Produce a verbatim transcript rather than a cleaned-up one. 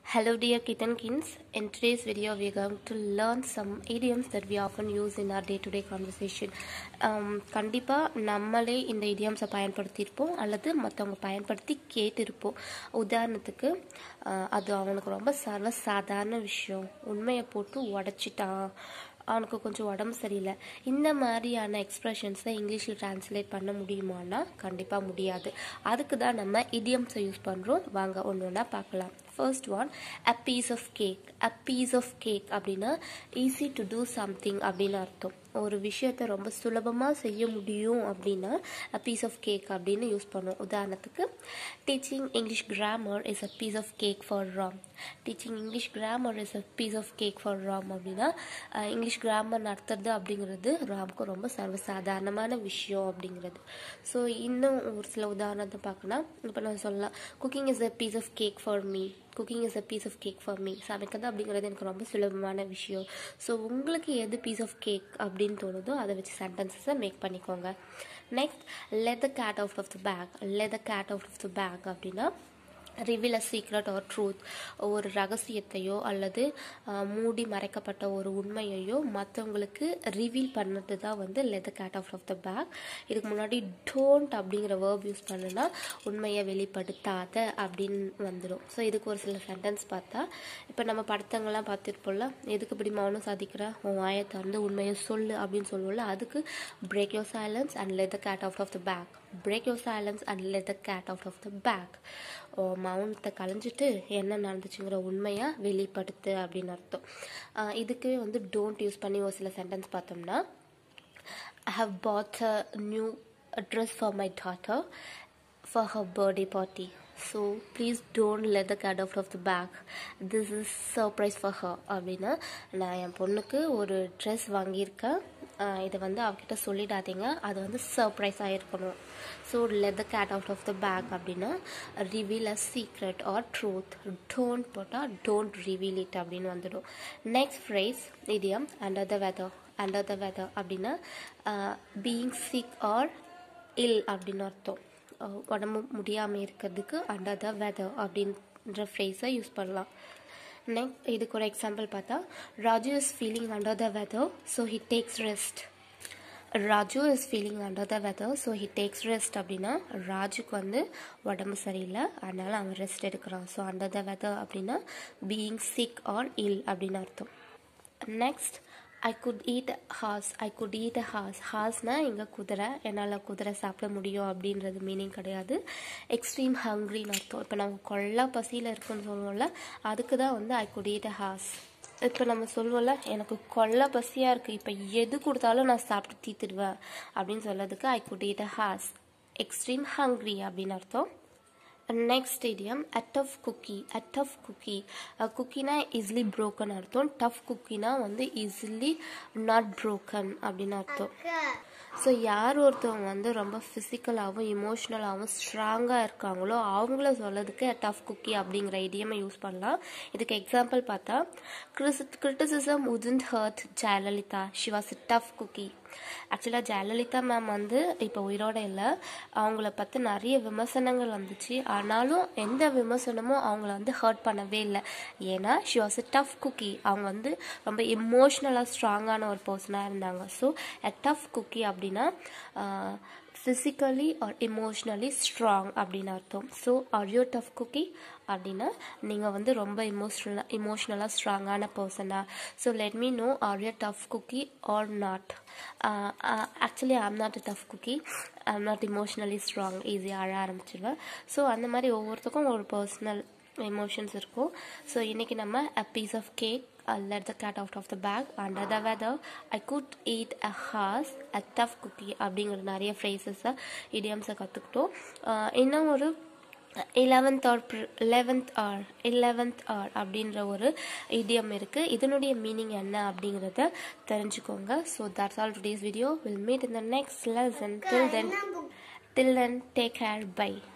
Hello dear kittenkins, in today's video we are going to learn some idioms that we often use in our day-to-day conversation. Um, கண்டிப்பா நம்மளே இந்த idioms பயன்படுத்தியிருப்போம் அல்லது மற்றவங்க பயன்படுத்தி கேட்டிருப்போம். உதாரணத்துக்கு அது அவனுக்கு ரொம்ப சர்வ சாதாரண விஷயம், உண்மையை போட்டு உடைச்சிட்டான், அவனுக்கு கொஞ்சம் உடம்பு சரியில்லை, இந்த மாதிரியான எக்ஸ்பிரஷன்ஸை இங்கிலீஷில் டிரான்ஸ்லேட் பண்ண முடியுமானா கண்டிப்பாக முடியாது. அதுக்கு தான் நம்ம இடியம்ஸை யூஸ் பண்ணுறோம். வாங்க ஒன்று ஒன்றா பார்க்கலாம். First one, a piece of cake. a piece of cake அப்படின்னா easy to do something அப்படின்னு அர்த்தம். ஒரு விஷயத்தை ரொம்ப சுலபமாக செய்ய முடியும் அப்படின்னா a piece of cake அப்படின்னு யூஸ் பண்ணுவோம். உதாரணத்துக்கு teaching English grammar is a piece of cake for Ram. teaching English grammar is a piece of cake for Ram அப்படின்னா இங்கிலீஷ் கிராமர் நடத்துறது அப்படிங்கிறது ராம்க்கு ரொம்ப சர்வசாதாரணமான விஷயம் அப்படிங்கிறது. ஸோ இன்னும் ஒரு சில உதாரணத்தை பார்க்கணும். இப்போ நான் சொல்லலாம், cooking is a piece of cake for me. Cooking is a piece of cake for me. சமைக்கிறது அப்படிங்கிறது எனக்கு ரொம்ப சுலபமான விஷயம். ஸோ உங்களுக்கு எது பீஸ் ஆஃப் கேக் அப்படின்னு தோணுதோ அதை வச்சு சென்டென்சஸை மேக் பண்ணிக்கோங்க. Next, let the cat out of the bag. let the cat out of the bag அப்படின்னா reveal a secret or truth. ஒரு ரகசியத்தையோ அல்லது மூடி மறைக்கப்பட்ட ஒரு உண்மையையோ மற்றவங்களுக்கு ரிவீல் பண்ணது தான் வந்து let the cat out of the bag. இதுக்கு முன்னாடி டோன்ட் அப்படிங்கிற வேர்ப் யூஸ் பண்ணுனா உண்மையை வெளிப்படுத்தாத அப்படின்னு வந்துடும். ஸோ இதுக்கு ஒரு சில சென்டென்ஸ் பார்த்தா, இப்போ நம்ம படத்தங்கள்லாம் பார்த்துருப்போம்ல, எதுக்கு இப்படி மௌனம் சாதிக்கிற, உன் வாயை திறந்து உண்மையை சொல்லு அப்படின்னு சொல்லுவோம்ல, அதுக்கு break your silence and let the cat out of the bag. Break your silence and let the cat out of the bag. மௌனத்தை கலைஞ்சிட்டு என்ன நடந்துச்சுங்கிற உண்மையை வெளிப்படுத்து அப்படின்னு அர்த்தம். இதுக்கு வந்து டோன்ட் யூஸ் பண்ணி ஒரு சில சென்டென்ஸ் பார்த்தோம்னா, I have bought a new dress for my daughter for her birthday party. So please don't let the cat out of the bag. This is surprise for her. அப்படின்னா நான் என் பொண்ணுக்கு ஒரு dress வாங்கியிருக்கேன், இதை வந்து அவகிட்ட சொல்லிடாதீங்க, அது வந்து சர்ப்ரைஸாக இருக்கணும். So let the cat out of the bag அப்படின்னா reveal a secret or truth. Don't போட்டால் டோன்ட் ரிவீல் இட் அப்படின்னு வந்துடும். Next phrase idiom under the weather. Under the weather அப்படின்னா பீயிங் சிக் ஆர் இல் அப்படின்னு அர்த்தம். உடம்பு முடியாமல் இருக்கிறதுக்கு அண்டர் த வெதர் அப்படின்ற ஃப்ரேஸை யூஸ் பண்ணலாம். நெக்ஸ்ட் இதுக்கு ஒரு எக்ஸாம்பிள் பார்த்தா, Raju is feeling under the weather so he takes rest. Raju is feeling under the weather so he takes rest அப்படின்னா ராஜுக்கு வந்து உடம்பு சரியில்லை, அதனால அவன் ரெஸ்ட் எடுக்கிறான். ஸோ அண்டர் த வெதர் அப்படின்னா பீயிங் சிக் ஆர் இல் அப்படின்னு அர்த்தம். Next, I could eat a horse. I could eat a horse. ஹார்ஸ்னா இங்கே குதிரை, என்னால் குதிரை சாப்பிட முடியும் அப்படின்றது மீனிங் கிடையாது. எக்ஸ்ட்ரீம் ஹங்க்ரின்னு அர்த்தம். இப்போ நம்ம கொள்ளா பசியில் இருக்குன்னு சொல்லுவோம்ல, அதுக்கு தான் வந்து I could eat a horse. இப்போ நம்ம சொல்லுவோம்ல, எனக்கு கொள்ளை பசியாக இருக்குது, இப்போ எது கொடுத்தாலும் நான் சாப்பிட்டு தீத்துடுவேன் அப்படின்னு சொல்லதுக்கு I could eat a horse. Extreme hungry அப்படின்னு அர்த்தம். Next idiom a tough cookie. a tough cookie. குக்கினா ஈஸிலி broken அர்த்தம். டஃப் குக்கினா வந்து ஈஸிலி நாட் broken அப்படின்னு அர்த்தம். ஸோ யார் ஒருத்தவங்க வந்து ரொம்ப ஃபிசிக்கலாகவும் இமோஷ்னலாகவும் ஸ்ட்ராங்காக இருக்காங்களோ அவங்கள சொல்லதுக்கு டஃப் குக்கி அப்படிங்கிற இடியமை யூஸ் பண்ணலாம். இதுக்கு எக்ஸாம்பிள் பார்த்தா, criticism wouldn't hurt Jayalalithaa, she was a tough cookie. ஆக்சுவலாக ஜெயலலிதா மேம் வந்து இப்போ உயிரோட இல்லை, அவங்கள பற்றி நிறைய விமர்சனங்கள் வந்துச்சு, ஆனாலும் எந்த விமர்சனமும் அவங்கள வந்து ஹர்ட் பண்ணவே இல்லை. ஏன்னா she was a tough cookie. அவங்க வந்து ரொம்ப இமோஷ்னலாக ஸ்ட்ராங்கான ஒரு பர்சனாக இருந்தாங்க. ஸோ a tough cookie அப்படின்னா ஃபிசிக்கலி ஆர் இமோஷ்னலி ஸ்ட்ராங் அப்படின்னு அர்த்தம். So are you tough cookie அப்படின்னா நீங்கள் வந்து ரொம்ப இமோஷ்னலாக இமோஷ்னலாக ஸ்ட்ராங்கான பர்சனா. So let me know are you tough cookie or not. Actually I am not a tough cookie, I am not emotionally strong, ஈஸியாக அழ ஆரம்பிச்சிடுவேன். ஸோ அந்த மாதிரி ஒவ்வொருத்தருக்கும் ஒரு பர்சனல் எமோஷன்ஸ் இருக்கும். ஸோ இன்றைக்கி நம்ம a piece of cake, uh, let the cat out of the bag, under the weather, I could eat a horse, a tough cookie அப்படிங்கிற நிறைய ஃப்ரேசஸை இடியம்ஸை கற்றுக்கிட்டோம். இன்னும் ஒரு eleventh or eleventh hour eleventh hour அப்படின்ற ஒரு இடியம் இருக்குது. இதனுடைய மீனிங் என்ன அப்படிங்கிறத தெரிஞ்சுக்கோங்க. So that's all today's video. We'll meet in the next lesson. Till then, till then take care. Bye.